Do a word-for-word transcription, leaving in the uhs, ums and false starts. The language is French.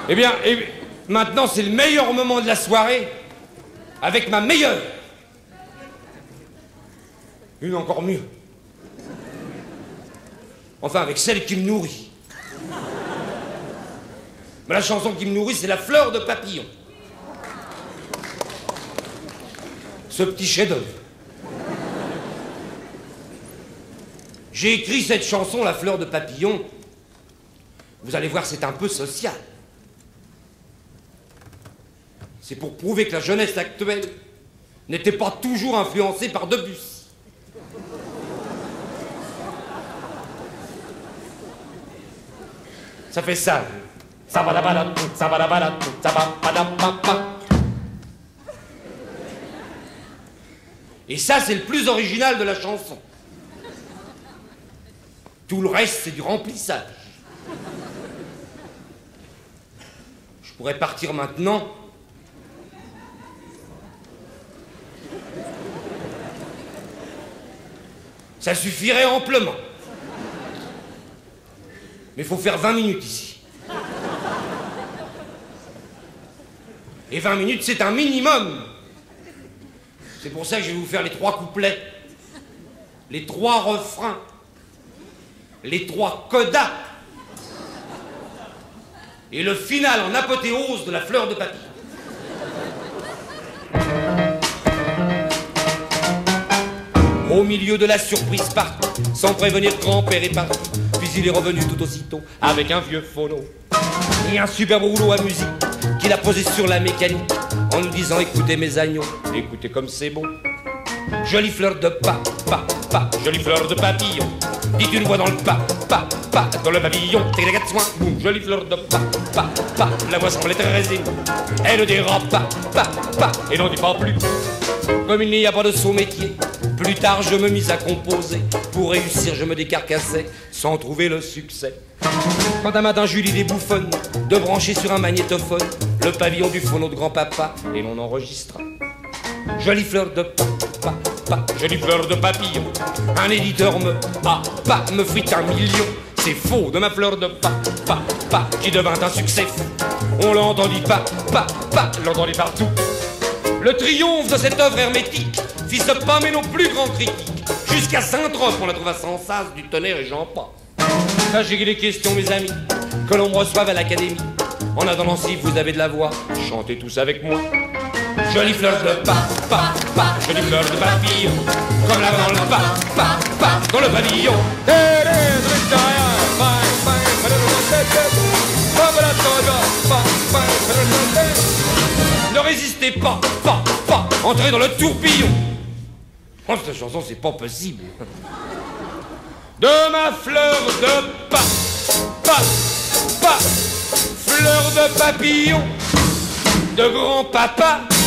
Eh bien, eh, maintenant, c'est le meilleur moment de la soirée, avec ma meilleure. Une encore mieux. Enfin, avec celle qui me nourrit. Mais la chanson qui me nourrit, c'est La fleur de papillon. Ce petit chef-d'œuvre. J'ai écrit cette chanson, La fleur de papillon. Vous allez voir, c'est un peu social. C'est pour prouver que la jeunesse actuelle n'était pas toujours influencée par Debussy. Ça fait ça. Ça va là-bas, ça va là-bas, ça va là-bas. Et ça, c'est le plus original de la chanson. Tout le reste, c'est du remplissage. Je pourrais partir maintenant. Ça suffirait amplement. Mais il faut faire vingt minutes ici. Et vingt minutes, c'est un minimum. C'est pour ça que je vais vous faire les trois couplets, les trois refrains, les trois codas, et le final en apothéose de La fleur de papillon. Au milieu de la surprise partie, sans prévenir grand-père est parti, puis il est revenu tout aussitôt avec un vieux phono et un superbe rouleau à musique qu'il a posé sur la mécanique en nous disant écoutez mes agneaux, écoutez comme c'est beau. Jolie fleur de pa, pa, pa, jolie fleur de papillon. Dit une voix dans le pa, pa, pa, dans le pavillon. T'es les quatre soins, boum, jolie fleur de pa, pa, pa. La voix semblait très émue, elle dira pa, pa, pa, et n'en dit pas plus. Comme il n'y a pas de sot métier, plus tard je me mis à composer. Pour réussir je me décarcassais sans trouver le succès. Quand un matin j'eus l'idée bouffonne de brancher sur un magnétophone le pavillon du phono de grand-papa et l'on enregistra. Jolie fleur de pa, pa, pa, jolie fleur de papillon. Un éditeur me, ah, pa, me frite un million. C'est faux de ma fleur de pa, pa, pa, qui devint un succès fou. On l'entendit pas, pas, pas, l'entendit partout. Le triomphe de cette œuvre hermétique fit ce pas mais nos plus grands critiques. Jusqu'à Saint-Trope, on la trouva sans sas, du tonnerre et j'en passe. Sachez qu'il est question, mes amis, que l'on me reçoive à l'académie. En attendant, si vous avez de la voix, chantez tous avec moi. Jolie fleur de pa, pa, pa, jolie fleur de papillon, comme la dans le pa, pa, pa, dans le pavillon. Ne résistez pas, pas, pas, entrez dans le tourbillon. Oh, cette chanson, c'est pas possible. De ma fleur de pa, pa, pa, fleur de papillon, de grand-papa.